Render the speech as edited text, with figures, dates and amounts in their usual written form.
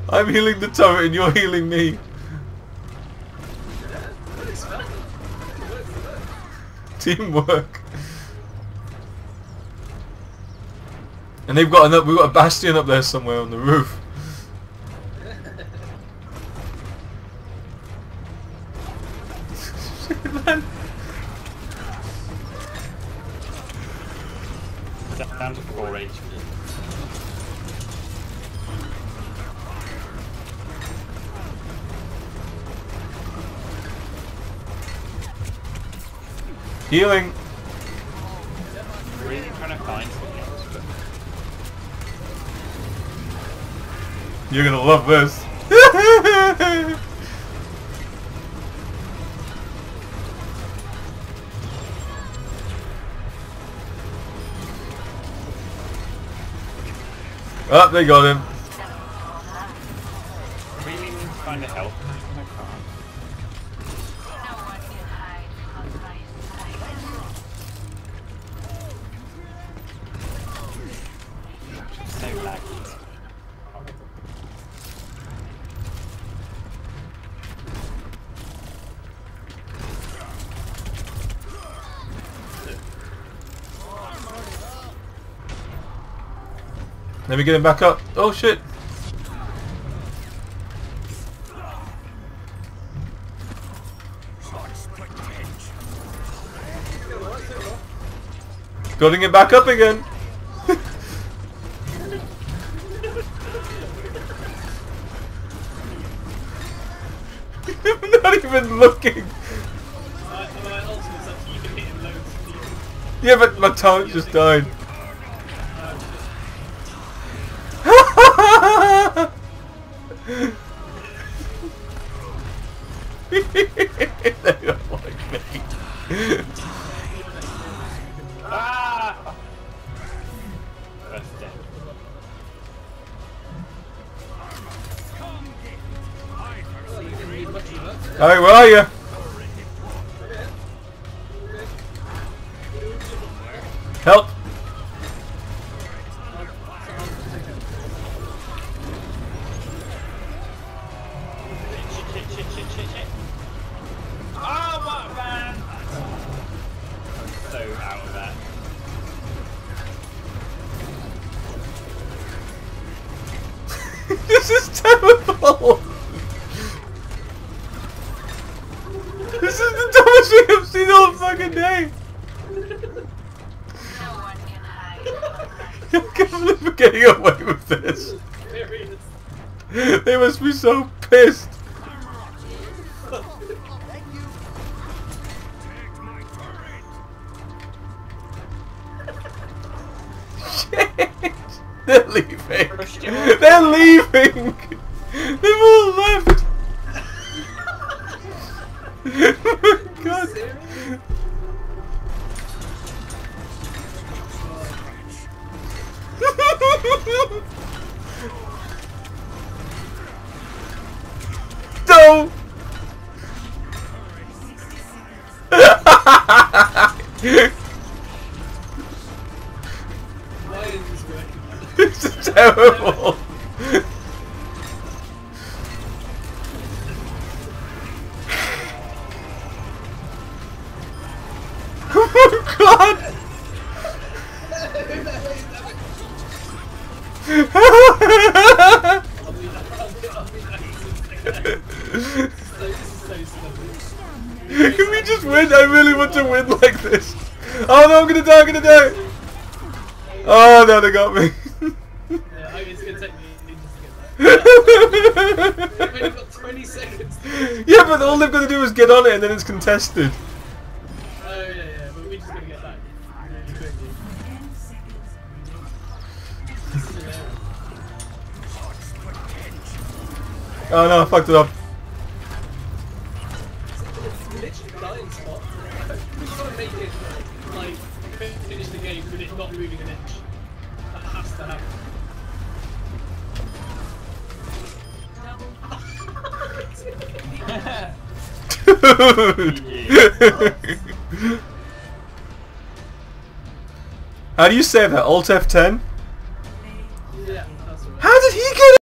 I'm healing the turret and you're healing me. Teamwork. And we've got a bastion up there somewhere on the roof. Down to 4 HP. Healing. Really trying to find something else, but You're gonna love this. Oh, they got him. really need to find a help. I can't. So laggy. Let me get him back up. Oh shit. Got it back up again. I'm not even looking. Yeah, but my talent just died. They don't like me. Ah! That's dead. Alright, where are you? Help! Shit. Oh, what, man? I'm so out of that. This is terrible! This is the dumbest thing I've seen all fucking day! I can't believe we're getting away with this! They must be so pissed! Shit! They're leaving! They're leaving! They've all left! Oh my god! No! Why is this working? This is terrible! Oh my god! Can we just win? I really want to win like this. Oh no, I'm gonna die, Oh no, they got me. Yeah, it's gonna take me ages to get that. We've only got 20 seconds. Yeah, but all they've got to do is get on it and then it's contested. Oh yeah, but we're just gonna get that really quickly. Oh no, I fucked it up. It's literally dying spot. We've got to make it, like, finish the game with it not moving an inch. That has to happen. Dude! How do you save that? Alt F10?